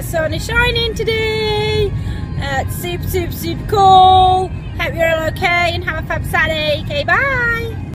sun is shining today. It's super cool. Hope you're all okay and have a fab Saturday. Okay, bye.